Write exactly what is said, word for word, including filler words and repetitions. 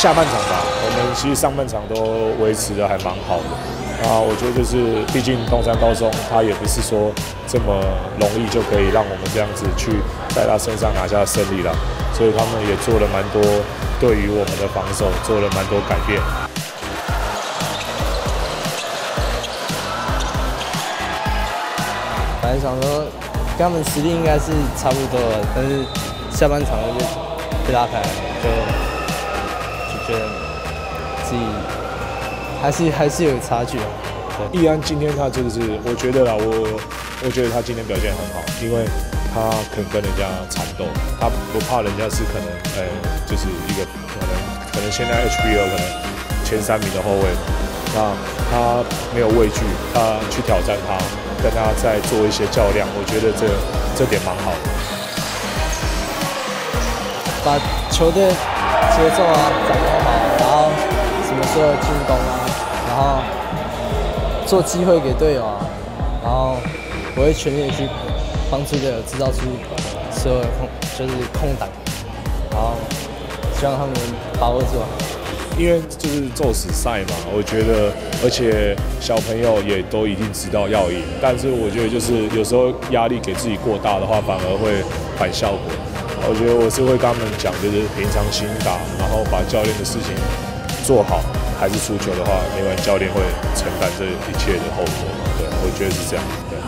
下半场吧，我们其实上半场都维持的还蛮好的。啊，我觉得就是，毕竟东山高中他也不是说这么容易就可以让我们这样子去在他身上拿下胜利了，所以他们也做了蛮多对于我们的防守做了蛮多改变。 本来想说跟他们实力应该是差不多的，但是下半场就被拉开，就就觉得自己还是还是有差距啊。 对，易安今天他就是，我觉得啦，我我觉得他今天表现很好，因为他肯跟人家缠斗，他不怕人家是可能，呃、欸，就是一个可能可能现在 H B L 可能前三名的后卫，那他没有畏惧，他去挑战他。跟他在做一些较量，我觉得这这点蛮好的。 把球队节奏啊掌握好，然后什么时候进攻啊，然后做机会给队友啊，然后我会全力去帮助队友制造出所有的空就是空档，然后希望他们能把握住啊。 因为就是宙斯赛嘛，我觉得，而且小朋友也都一定知道要赢，但是我觉得就是有时候压力给自己过大的话，反而会反效果。我觉得我是会跟他们讲，就是平常心打，然后把教练的事情做好，还是输球的话，另外教练会承担这一切的后果。对，我觉得是这样。对。